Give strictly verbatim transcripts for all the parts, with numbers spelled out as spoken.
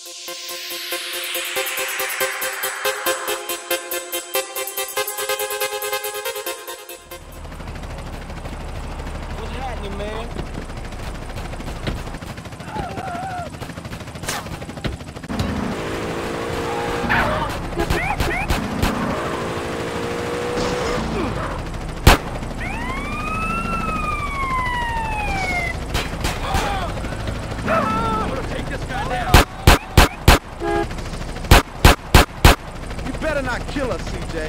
What's happening, man? Better not kill us, C J.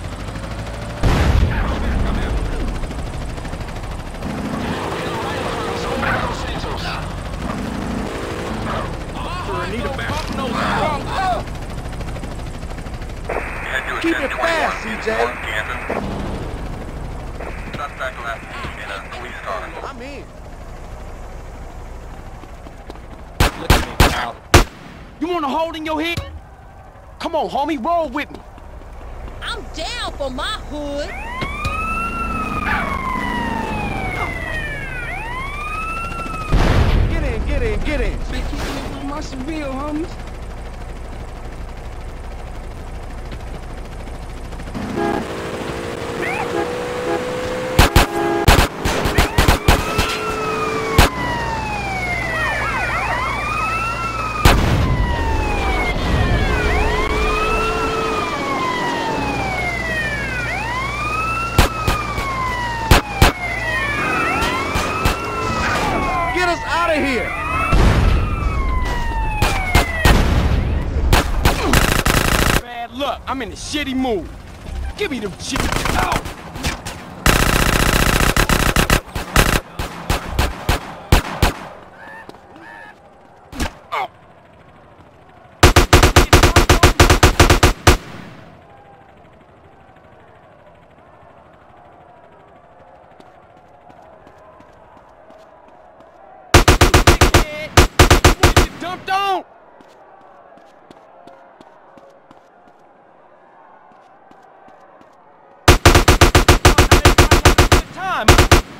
Keep it fast, C J. Suspect left in a police car. I'm in. Look at me, pal. You want a hole in your head? Come on, homie, roll with me. I'm down for my hood. Get in, get in, get in. Been kicking it with my Seville, homies. Get us out of here. Bad luck, I'm in a shitty mood. Give me them shit. Ow! Oh. Dumped on! Time.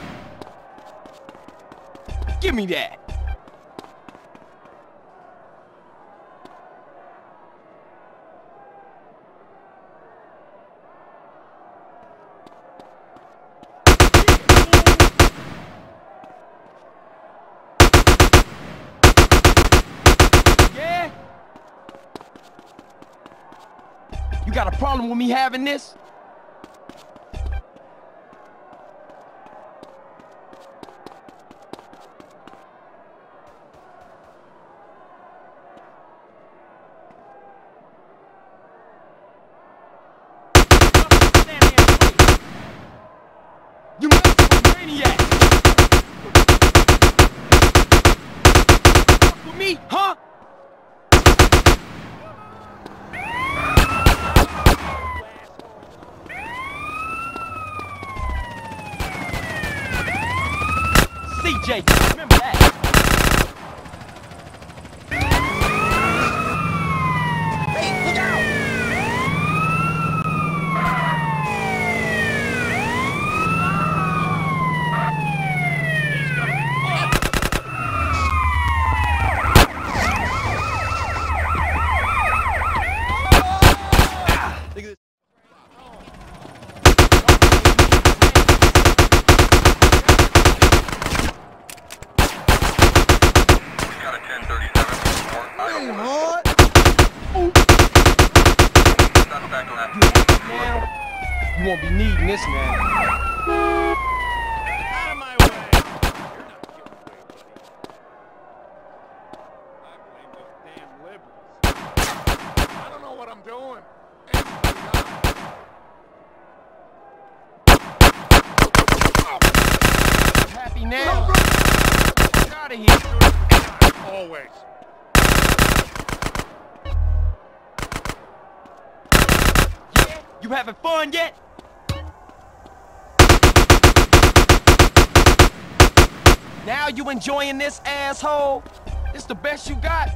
Give me that. Yeah? You got a problem with me having this? You must be a maniac! Fuck with me, huh? C J, remember that. Hey, look out! You won't be needing this, man. Out of my way. I blame those damn liberals. I don't know what I'm doing. Happy now? Get out of here. Always. Yeah? You having fun yet? Now you enjoying this, asshole? It's the best you got?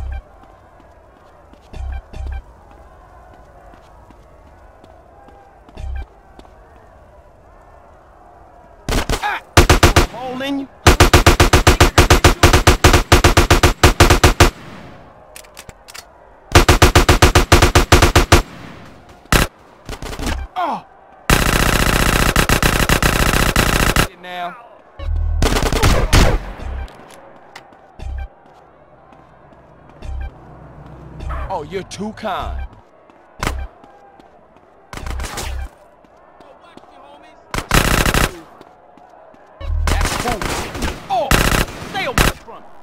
Ah! Hole in you? Oh! Now. Oh, you're too kind. That's cool. Oh, stay away from me.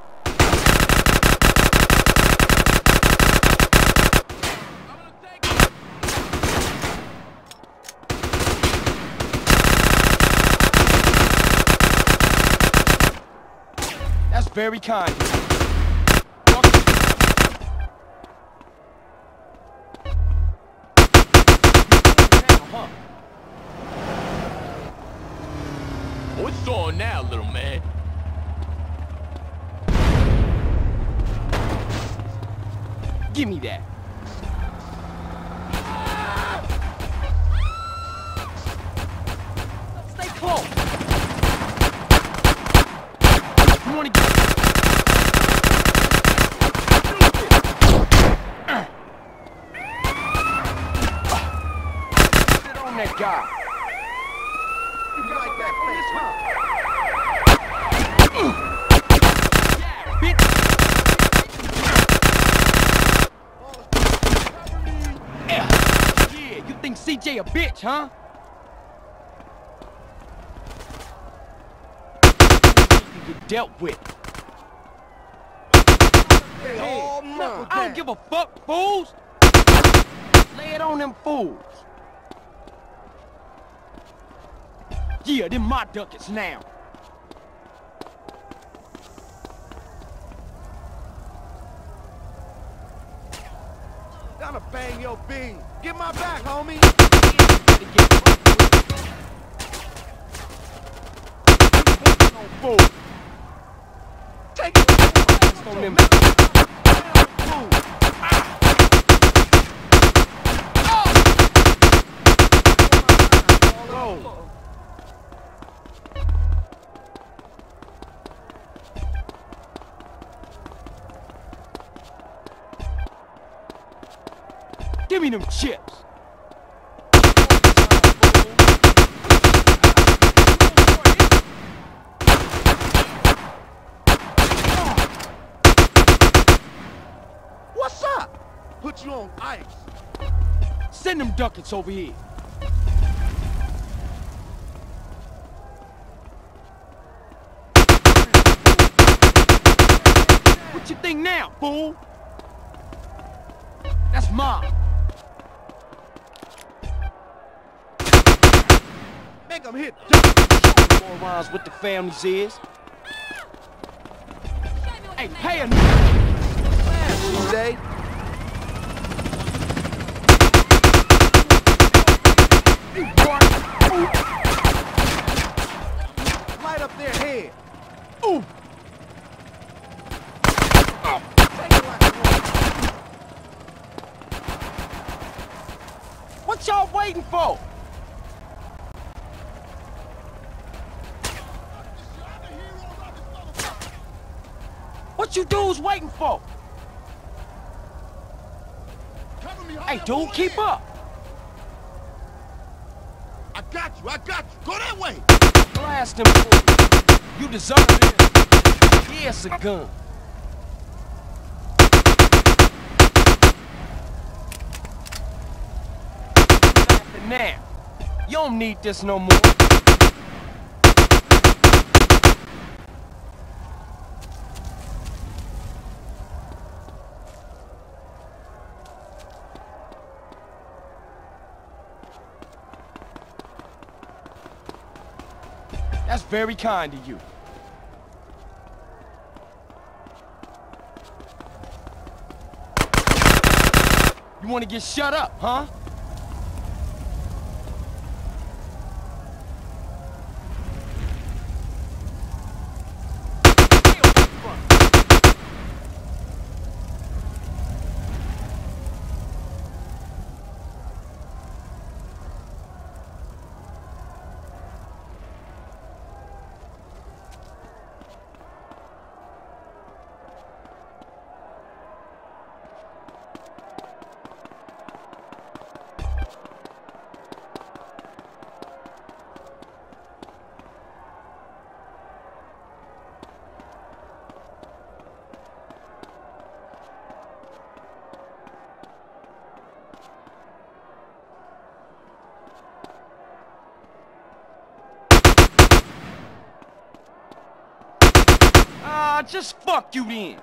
That's very kind. What's on now, little man? Give me that. Stay close. You wanna get... Sit on that guy. You like that face, huh? Yeah, bitch. Yeah, you think C J a bitch, huh? You get dealt with. Hey, oh, no. I don't give a fuck, fools. Lay it on them fools. Yeah, them my ducats now. Gotta bang your bean. Get my back, homie. No fool. Take it On them. Give me them chips. What's up? Put you on ice. Send them ducats over here. What you think now, fool? That's mine. Make them hit. More rhymes with the families is. Hey, pay a Day. Right up their head. Ooh. Take it like a woman. What y'all waiting for? What you dudes waiting for? Hey, dude, keep up. I got you. I got you. Go that way. Blast him, fool. You deserve it. Yeah, it's a gun. Now, you don't need this no more. That's very kind of you. You want to get shut up, huh? I just fuck you then.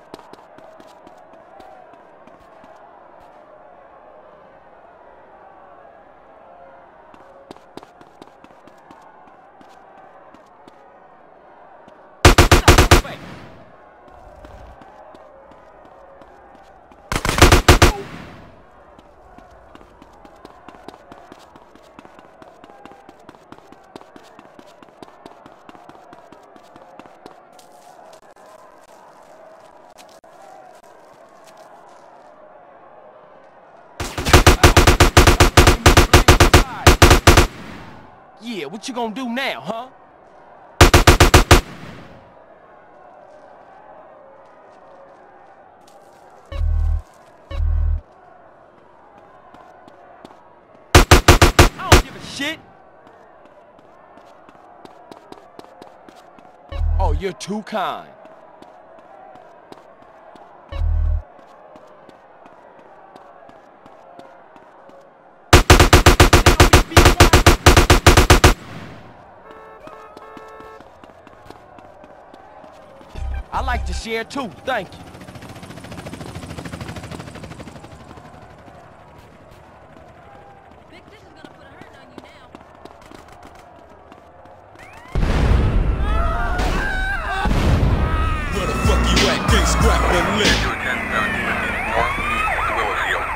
Yeah, what you gonna do now, huh? I don't give a shit. Oh, you're too kind. I like to share too, thank you. Vic, this is gonna put a hurt on you now. Where the fuck you at? Can't scrap the lip. two ten seventeen, northeast Willowfield.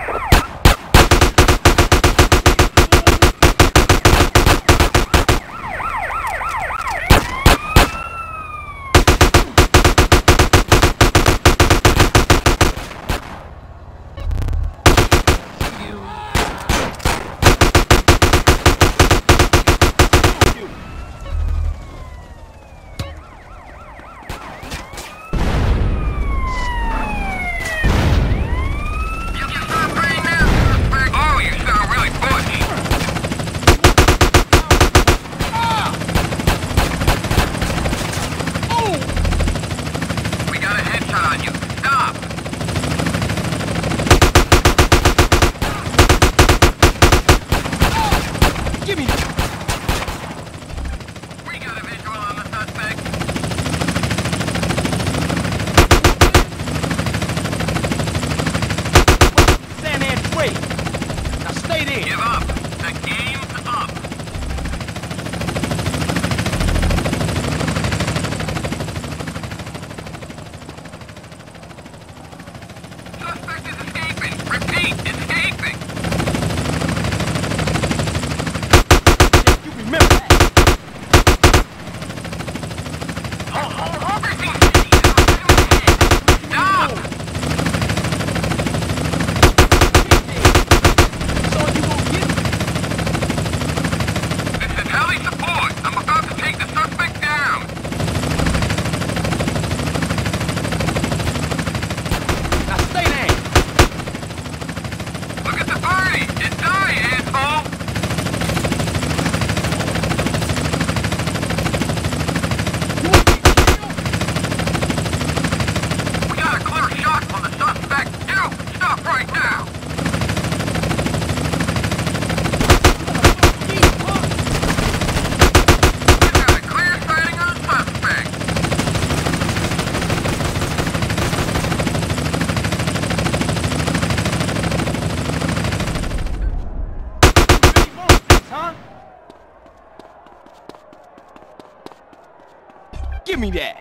Give me that.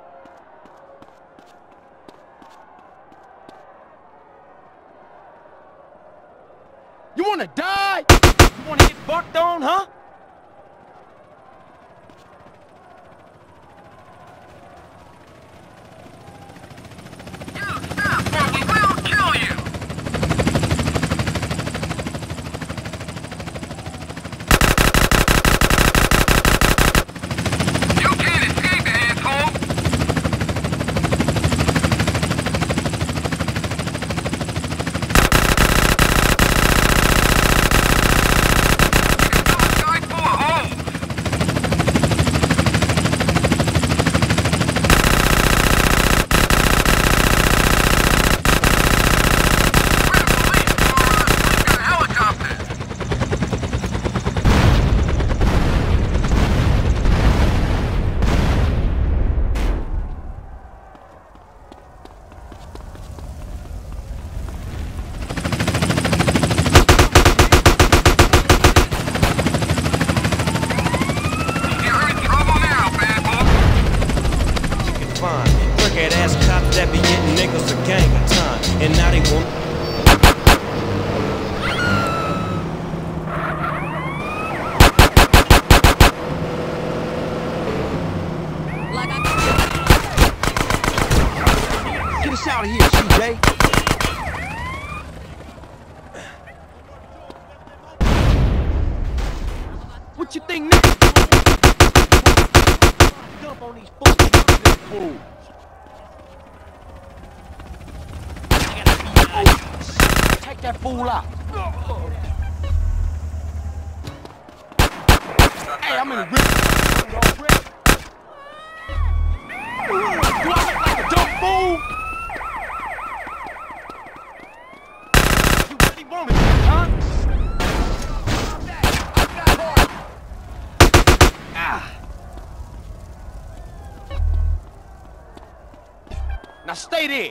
You wanna die? You wanna get bucked on, huh? You stop or we will kill you! You can't escape, asshole! Guys for me. Like I Get us out of here, C J. What you think next? Dump on these fools. Take that fool out. Hey, I'm in the grip. Do I look like a dumb fool? You really want it, huh? Ah. Now stay there.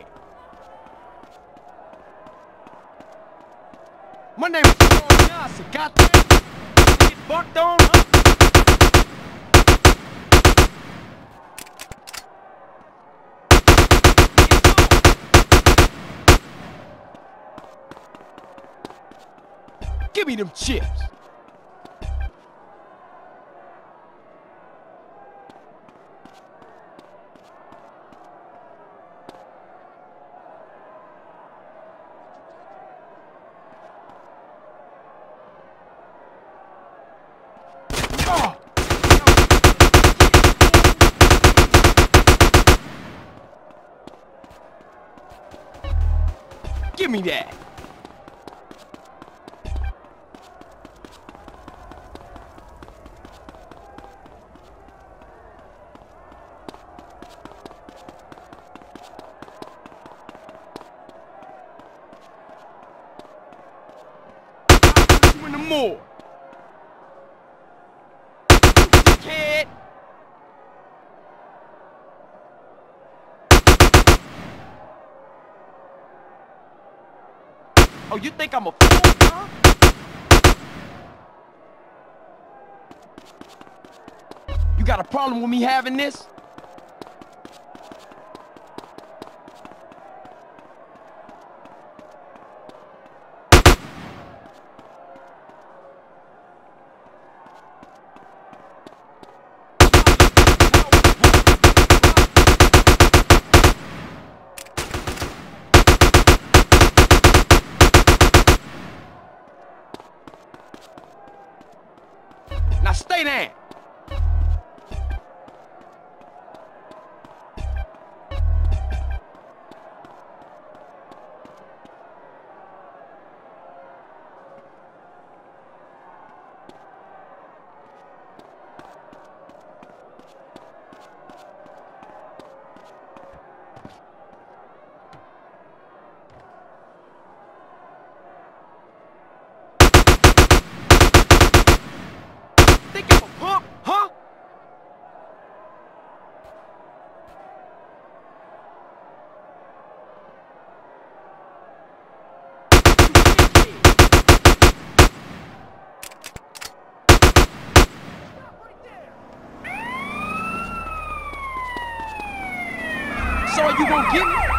My name is Paul Johnson. Got that? Get bucked on, huh? Give me them chips. Oh. Give me that. In the more. Kid. Oh, you think I'm a fool, huh? You got a problem with me having this? Now stay there. Think I'm a pump, huh? So are you gonna get me?